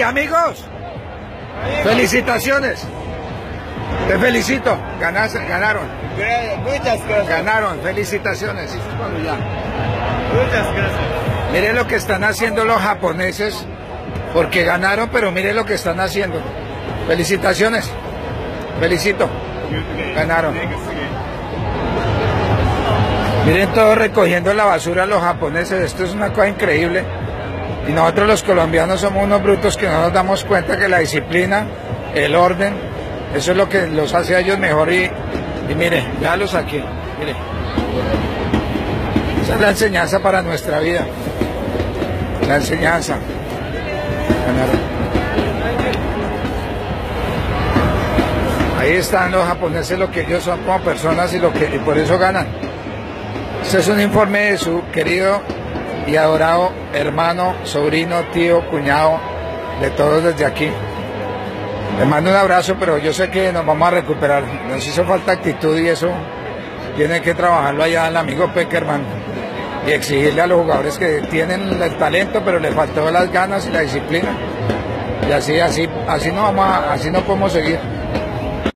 amigos, felicitaciones. Te felicito, ganaron. Muchas gracias. Ganaron, felicitaciones. Muchas gracias. Mire lo que están haciendo los japoneses, porque ganaron, pero mire lo que están haciendo. Felicitaciones. Felicito. Ganaron. Miren todos recogiendo la basura los japoneses, esto es una cosa increíble. Y nosotros los colombianos somos unos brutos que no nos damos cuenta que la disciplina, el orden, eso es lo que los hace a ellos mejor. Y mire, véalos aquí, mire. Esa es la enseñanza para nuestra vida. La enseñanza. Ahí están los japoneses, lo que ellos son como personas y por eso ganan. Este es un informe de su querido y adorado hermano, sobrino, tío, cuñado, de todos desde aquí. Les mando un abrazo, pero yo sé que nos vamos a recuperar. Nos hizo falta actitud y eso tiene que trabajarlo allá el amigo Peckerman y exigirle a los jugadores que tienen el talento, pero les faltó las ganas y la disciplina. Y así no podemos seguir.